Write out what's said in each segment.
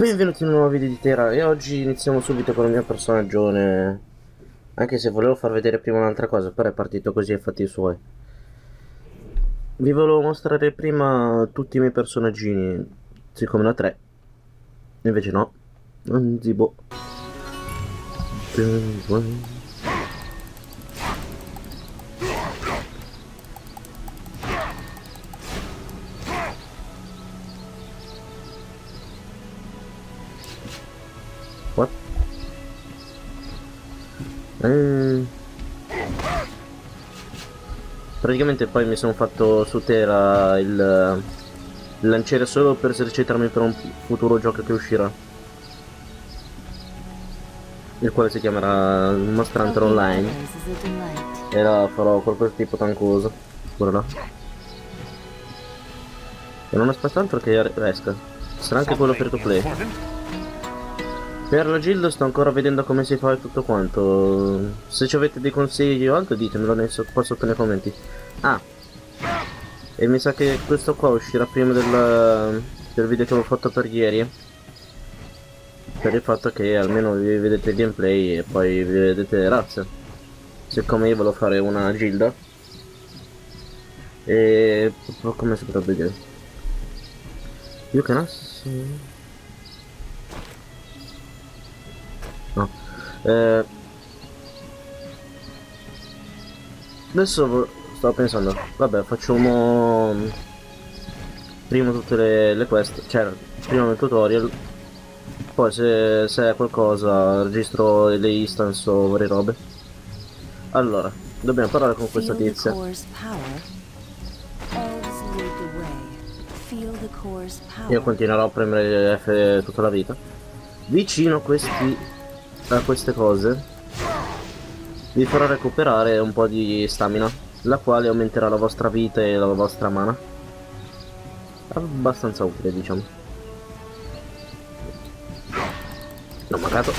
Benvenuti in un nuovo video di Terra e oggi iniziamo subito con il mio personaggione. Anche se volevo far vedere prima un'altra cosa, però è partito così e fatti i suoi. Vi volevo mostrare prima tutti i miei personaggini, siccome ne ho 3. Invece no, non zibo. What? Praticamente poi mi sono fatto su Terra il lanciere solo per esercitarmi per un futuro gioco che uscirà, il quale si chiamerà Monster Hunter Online, e là farò qualcosa tipo tancoso, pure là. E non aspetto altro che esca, sarà anche quello free to play. Per la guild sto ancora vedendo come si fa e tutto quanto. Se ci avete dei consigli o altro ditemelo qua sotto nei commenti. Ah, e mi sa che questo qua uscirà prima del video che avevo fatto per ieri, per il fatto che almeno vi vedete il gameplay e poi vi vedete le razze. Siccome io volevo fare una guilda e come si potrebbe dire, you can ask... No. Adesso stavo pensando, vabbè, facciamo prima tutte le quest, cioè prima il tutorial, poi se è qualcosa registro le instance o varie robe. Allora, dobbiamo parlare con questa tizia. Io continuerò a premere F tutta la vita. Vicino a queste cose vi farò recuperare un po' di stamina, la quale aumenterà la vostra vita e la vostra mana. Abbastanza utile, diciamo. L'ho mancato.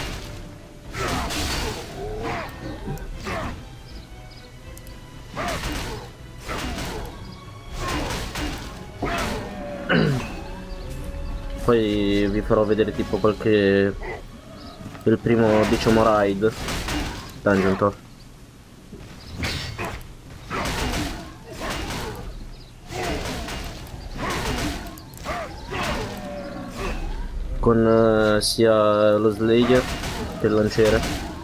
Poi vi farò vedere tipo il primo, diciamo, raid dungeon top. Con sia lo Slayer che il lanciere.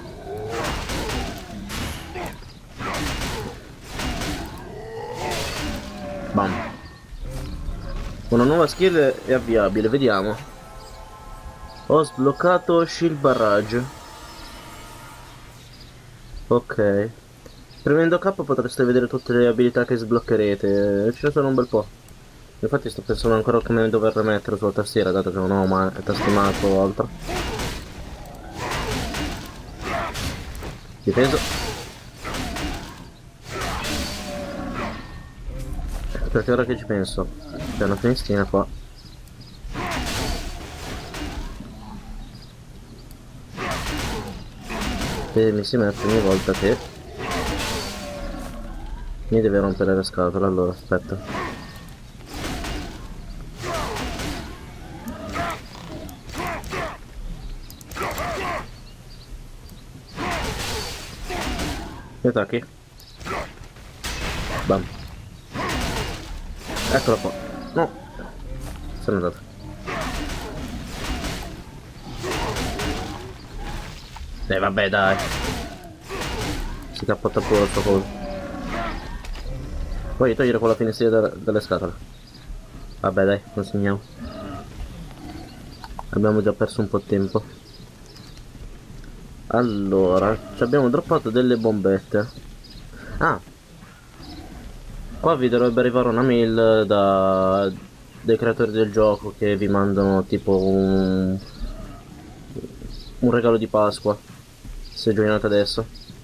Bam. Una nuova skill è avviabile, vediamo. Ho sbloccato Shield Barrage. Ok. Premendo K potreste vedere tutte le abilità che sbloccherete. Ce ne sono un bel po'. Infatti sto pensando ancora come dover mettere sulla tastiera, dato che non ho tastimato o altro. Difeso. Perché ora che ci penso, c'è una finestrina qua. E mi si mette ogni volta che mi deve rompere le scatole. Allora aspetta. Mi attacchi. Bam. Eccolo qua. No, sono andato. Vabbè, dai. Si cappotta pure il suo colpo. Puoi togliere quella finestrina dalle scatole. Vabbè, dai, consegniamo. Abbiamo già perso un po' di tempo. Allora, ci abbiamo droppato delle bombette. Ah, qua vi dovrebbe arrivare una mail dai creatori del gioco che vi mandano tipo un regalo di Pasqua se gioinate adesso.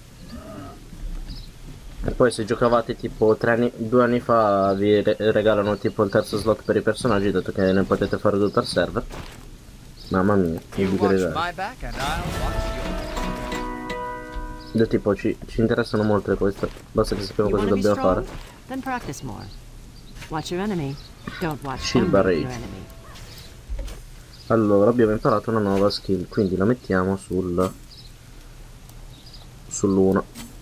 E poi se giocavate tipo 2 anni fa vi regalano tipo il terzo slot per i personaggi, dato che ne potete fare 2 per server. Mamma mia, che tipo ci interessano molto queste, basta che sappiamo cosa dobbiamo fare. Shield Barrage. Allora, abbiamo imparato una nuova skill, quindi la mettiamo sull'1.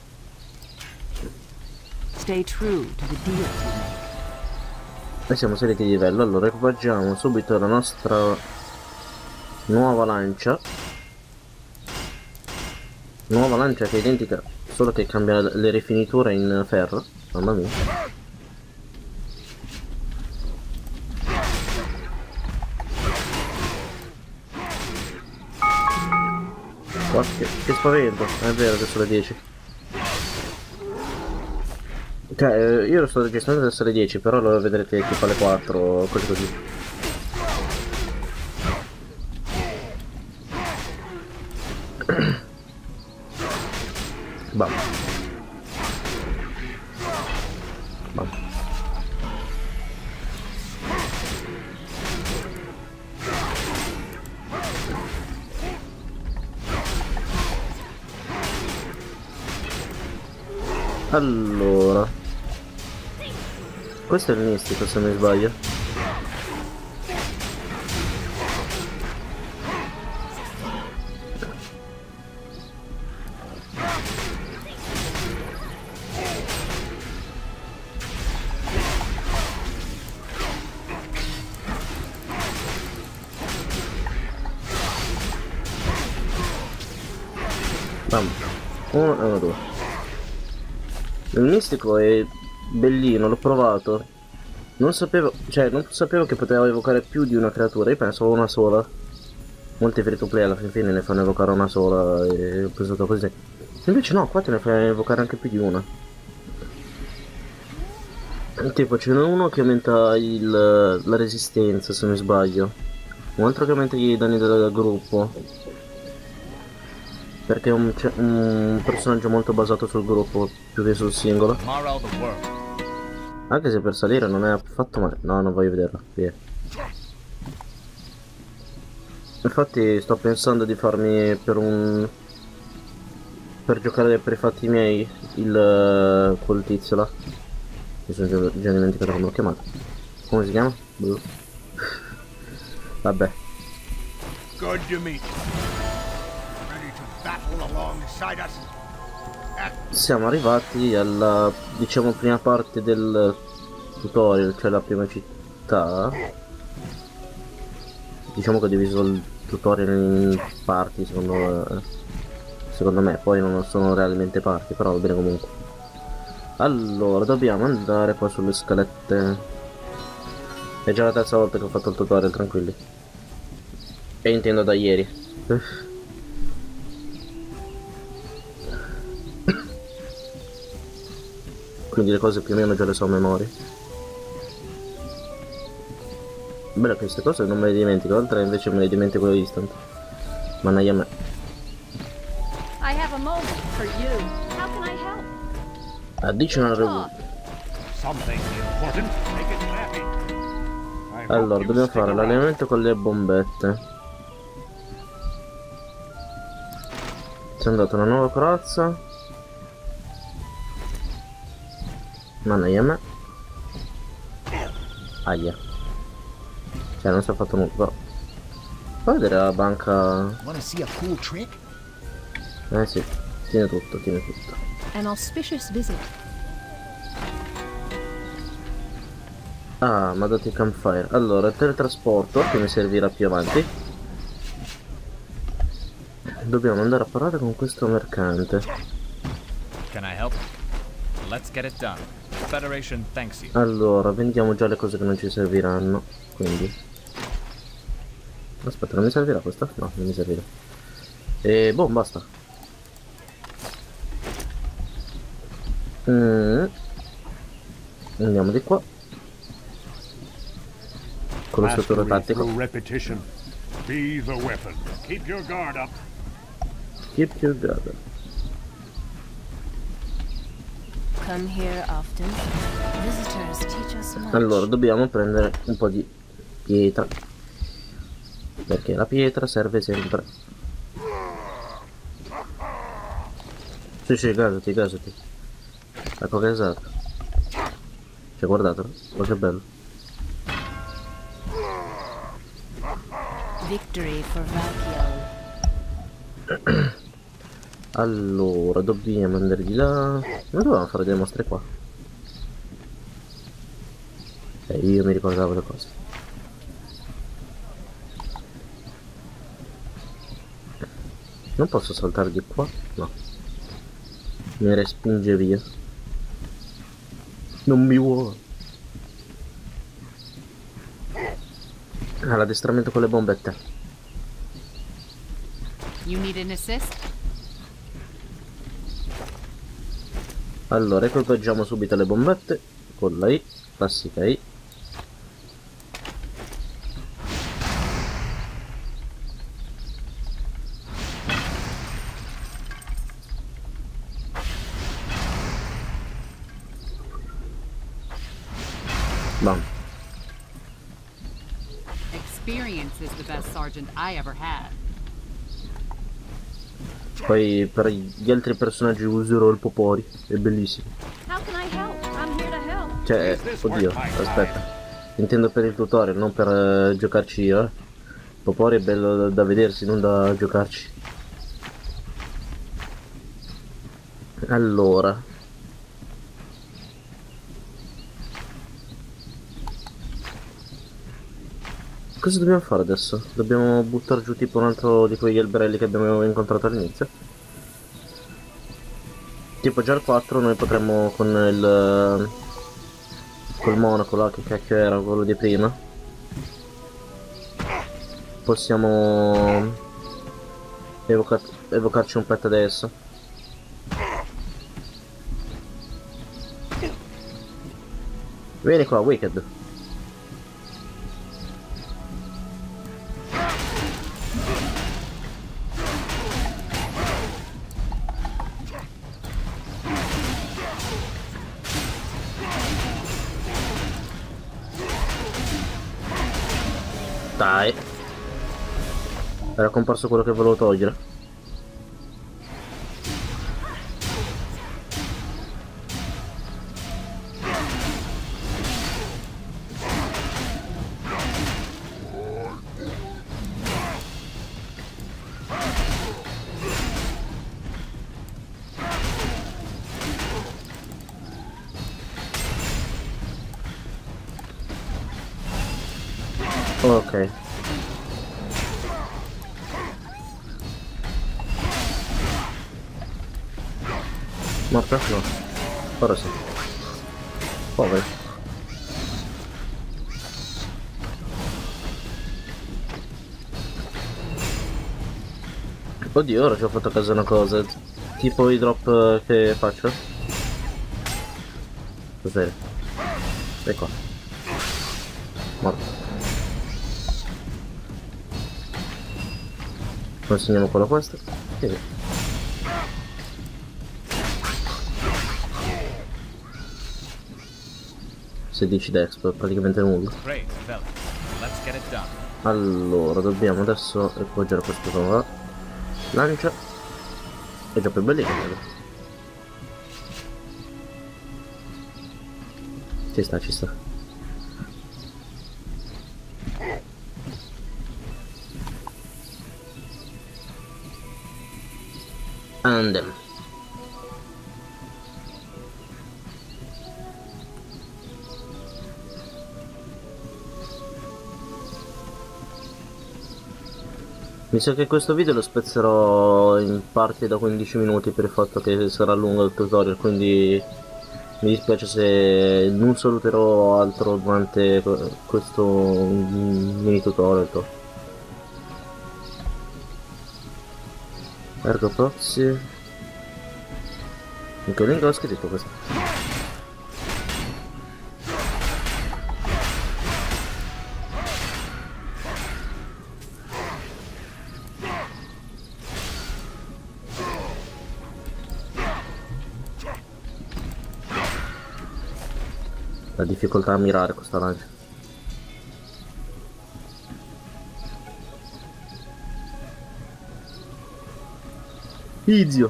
Stay true to the deal you make. E siamo saliti di livello. Allora equipaggiamo subito la nostra nuova lancia. Nuova lancia che è identica, solo che cambia le rifiniture in ferro. Mamma mia. Che spavento, è vero che sono le 10. Cioè, io lo sto registrando adesso alle 10, però lo vedrete tipo alle 4, così così. Bam. Bam. Allora, questo è il mistico se non mi sbaglio. Bam. 1 e 1, 2. Il mistico è bellino, l'ho provato. Non sapevo che poteva evocare più di una creatura, io pensavo una sola. Molti free to play alla fine ne fanno evocare una sola e ho pensato così. Invece no, qua te ne fai evocare anche più di una. Tipo ce n'è uno che aumenta la resistenza se non mi sbaglio. Un altro che aumenta i danni del gruppo. Perché è un personaggio molto basato sul gruppo più che sul singolo. Anche se per salire non è affatto male. No, non voglio vederla. Via. Infatti sto pensando di farmi per giocare per i fatti miei quel tizio là. Mi sono già dimenticato come l'ho chiamato. Come si chiama? Vabbè. Good to meet you. Siamo arrivati alla, diciamo, prima parte del tutorial, cioè la prima città. Diciamo che ho diviso il tutorial in parti, secondo me, poi non sono realmente parti, però va bene comunque. Allora, dobbiamo andare poi sulle scalette. È già la terza volta che ho fatto il tutorial, tranquilli. E intendo da ieri. Quindi le cose più o meno già le so a memoria. Bello che queste cose non me le dimentico, altre invece me le dimentico instant. Mannaia a me. I have a moment for you. How can I help? Additional reward. Allora, dobbiamo fare l'allenamento con le bombette. Ci è andata una nuova corazza. Mannaia a me. Aia. Cioè non si è fatto nulla però. Fai vedere la banca. Eh sì, tiene tutto, tiene tutto. An auspicious visit. Ah, ma dati campfire. Allora, il teletrasporto che mi servirà più avanti. Dobbiamo andare a parlare con questo mercante. Can I help? Let's get it done. Federation thanks you. Allora, vendiamo già le cose che non ci serviranno. Quindi. Aspetta, non mi servirà questa? No, non mi servirà. E boh, basta. Andiamo di qua. Con lo struttura tattico. Be the weapon. Keep your guard up. Keep your guard up. Come here often. Visitors teach us much. Allora, dobbiamo prendere un po' di pietra. Perché la pietra serve sempre. Sì, gasati, gasati. Ecco che esatto. Cioè, guardatelo. Oh, che bello. Victory for Valkyrie. Allora, dobbiamo andare di là. Non dovevamo fare delle mostre qua. Io mi ricordavo le cose. Non posso saltare di qua? No. Mi respinge via. Non mi vuole. Ah, l'addestramento con le bombette. You need an assist? Allora, equipaggiamo subito le bombette con la I, classica I. Bam. Experience is the best sergeant I ever had. Poi per gli altri personaggi userò il Popori, è bellissimo. How can I help? I'm here to help. Cioè, oddio, aspetta. Intendo per il tutorial, non per giocarci io, eh. Popori è bello da vedersi, non da giocarci. Allora. Cosa dobbiamo fare adesso? Dobbiamo buttare giù tipo un altro di quegli alberelli che abbiamo incontrato all'inizio? Tipo già il 4 noi potremmo con il... col monaco là, che cacchio era quello di prima. Possiamo evocarci un pet adesso. Vieni qua, Wicked. Dai. Era comparso quello che volevo togliere. Ok. Morto? No. Ora sì. Povero. Oddio, ora ci ho fatto a caso una cosa. Tipo i drop che faccio. Cos'è? E qua. Morto. Consegniamo quello a questo e via. Se dici Dex praticamente nulla. Allora dobbiamo adesso equipaggiare questo qua. Lancia. È già più bellino. Ci sta, ci sta. Andem. Mi sa che questo video lo spezzerò in parti da 15 minuti per il fatto che sarà lungo il tutorial, quindi mi dispiace se non saluterò altro durante questo mini tutorial. Ergo proxy. In che link ho scritto questo? La difficoltà a mirare questa lancia. Izio.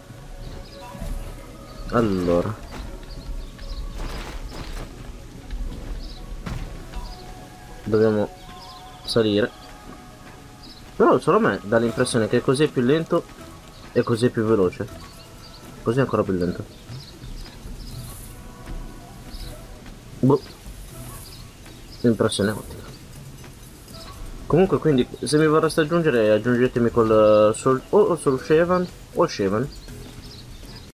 Allora dobbiamo salire Però solo a me dà l'impressione che così è più lento e così è più veloce. Così è ancora più lento. Boh. Impressione ottica. Comunque quindi se mi vorreste aggiungere aggiungetemi col o sul Shevan o Shevan.